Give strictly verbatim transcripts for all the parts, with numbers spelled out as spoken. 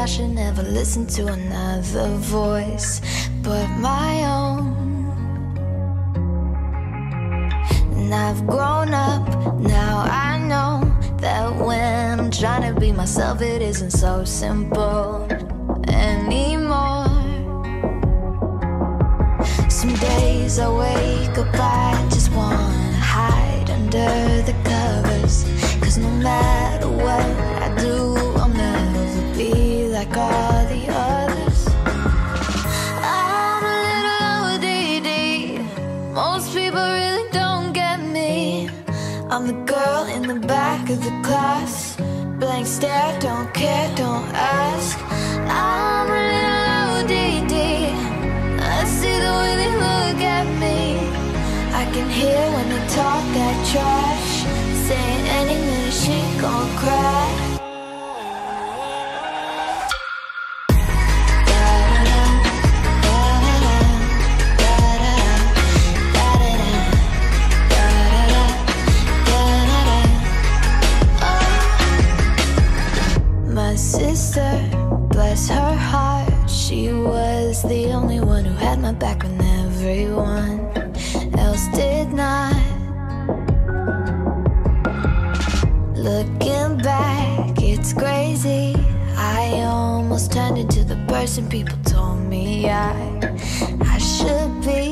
I should never listen to another voice but my own. And I've grown up, now I know that when I'm trying to be myself, it isn't so simple anymore. Some days I wake up, I just wanna hide under the covers, 'cause no matter what I do, I'll never be like all the others. I'm a little O D D, most people really don't get me. I'm the girl in the back of the class, blank stare, don't care, don't ask. I'm a little O D D, I see the way they look at me. I can hear when they talk that trash, saying any minute she gon' cry. My sister, bless her heart, she was the only one who had my back when everyone else did not. Looking back, it's crazy, I almost turned into the person people told me I, I should be.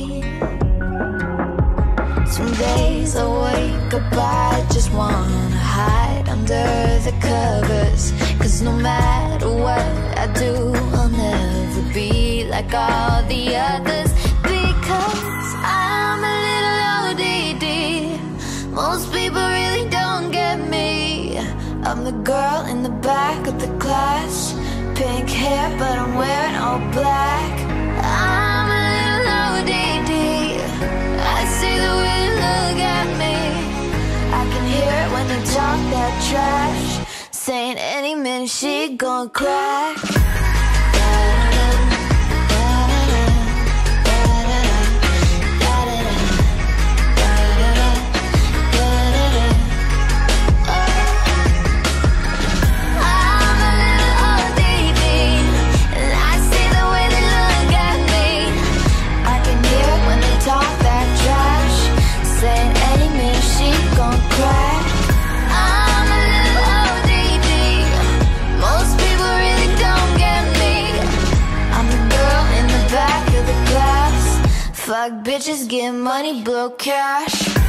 Some days I wake up, I just wanna hide under the covers, 'cause no matter what I do, I'll never be like all the others. Because I'm a little O D D, most people really don't get me. I'm the girl in the back of the class, pink hair but I'm wearing all black. I'm a little O D D, I see the way they look at me. I can hear it when they talk that trash, saying any minute she gon' crack. Fuck bitches, get money, blow cash.